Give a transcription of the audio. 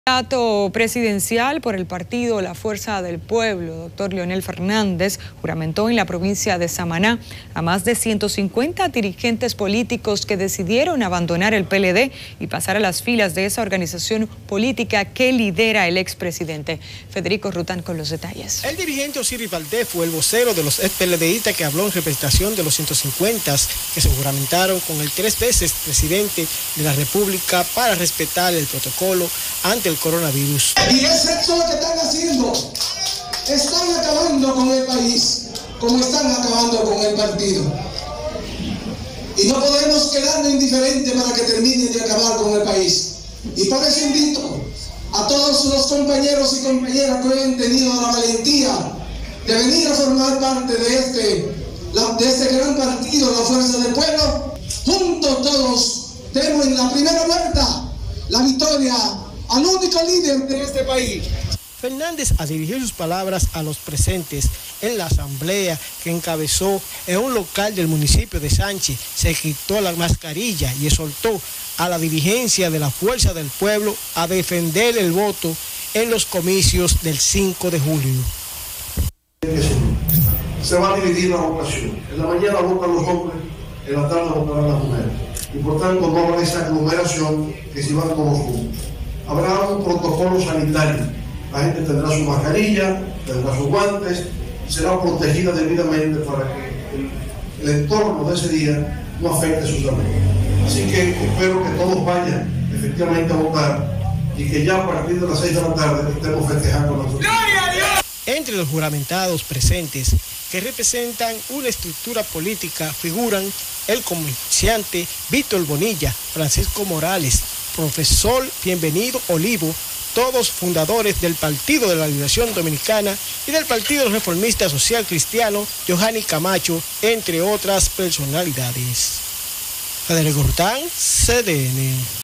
Candidato presidencial por el partido La Fuerza del Pueblo, doctor Leonel Fernández, juramentó en la provincia de Samaná a más de 150 dirigentes políticos que decidieron abandonar el PLD y pasar a las filas de esa organización política que lidera el expresidente. Federico Rután con los detalles. El dirigente Osiris Valdés fue el vocero de los ex-PLDistas que habló en representación de los 150 que se juramentaron con el 3 veces presidente de la República para respetar el protocolo ante el coronavirus. Y es eso lo que están haciendo. Están acabando con el país, como están acabando con el partido. Y no podemos quedarnos indiferentes para que terminen de acabar con el país. Y por eso invito a todos los compañeros y compañeras que hoy han tenido la valentía de venir a formar parte de este gran partido, la Fuerza del Pueblo. Juntos todos demos en la primera vuelta la victoria al único líder de este país. Fernández dirigió sus palabras a los presentes en la asamblea que encabezó en un local del municipio de Sánchez. Se quitó la mascarilla y exhortó a la dirigencia de la Fuerza del Pueblo a defender el voto en los comicios del 5 de julio. Se va a dividir la votación. En la mañana votan los hombres, en la tarde votarán las mujeres. Y por tanto no habrá esa aglomeración que se van todos juntos. Habrá un protocolo sanitario. La gente tendrá su mascarilla, tendrá sus guantes, y será protegida debidamente para que el entorno de ese día no afecte su salud. Así que espero que todos vayan efectivamente a votar y que ya a partir de las 6 de la tarde estemos festejando nuestro día. Entre los juramentados presentes que representan una estructura política figuran el comerciante Víctor Bonilla, Francisco Morales, profesor Bienvenido Olivo, todos fundadores del Partido de la Liberación Dominicana y del Partido Reformista Social Cristiano, Johanny Camacho, entre otras personalidades. Federico Rután, CDN.